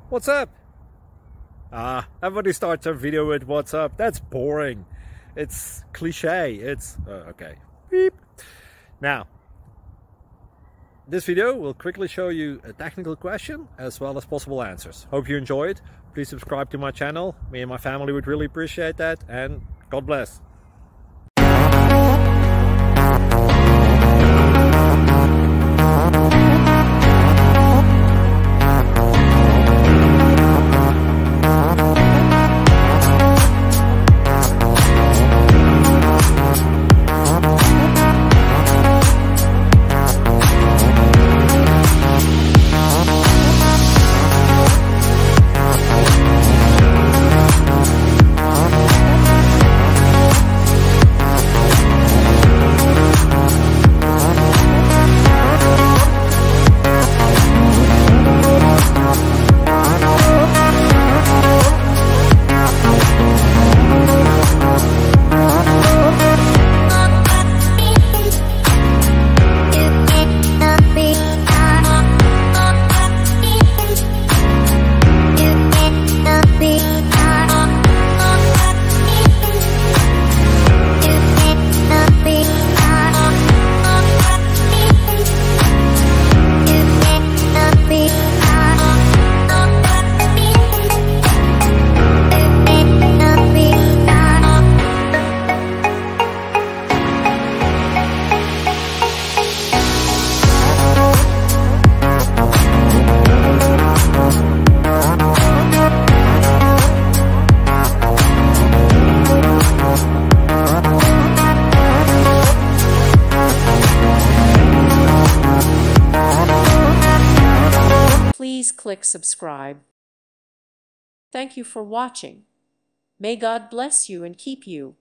What's up? Everybody starts a video with what's up. That's boring. It's cliche. It's okay. Beep. Now, this video will quickly show you a technical question as well as possible answers. Hope you enjoy it. Please subscribe to my channel. Me and my family would really appreciate that, and God bless. Please click subscribe. Thank you for watching. May God bless you and keep you.